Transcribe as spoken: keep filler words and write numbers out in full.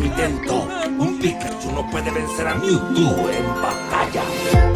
intento. Un Pikachu no puede vencer a Mewtwo en batalla.